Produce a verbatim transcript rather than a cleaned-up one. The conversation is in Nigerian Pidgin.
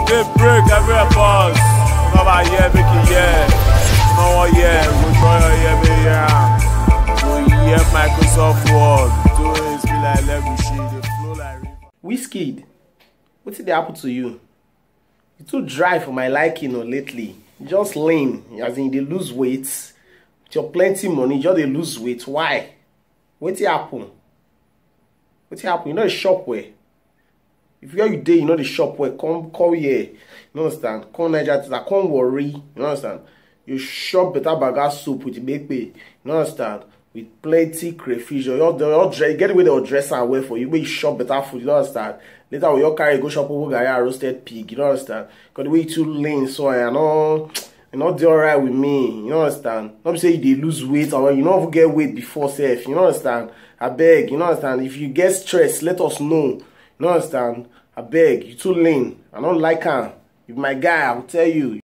They break every boss. No about yeah, make it yeah. No yeah, we go yeah, me yeah. We yeah, Microsoft Word. Do it be like Legushi. They flow like river. Wizkid, what did they happen to you? You too dry for my liking or lately. You just lean, as in they lose weight. With your plenty money, you just they lose weight. Why? What did happen? What did happen? You know the shop where? If you're you day, you know the shop where come come here. You understand? Come Nigeria, come worry. You understand? You shop better burger soup with baked pay. You understand? With plenty crayfish. You all get away the dress and wear for you. But you shop better food. You understand? Later when you carry go shop over guy roasted pig. You understand? Because the way you too lean, so I know you not do alright with me. You understand? Not be say you they lose weight or you don't get weight before self. You understand? I beg. You understand? If you get stressed, let us know. You understand? I beg. You too lean. I don't like her. If my guy, I will tell you.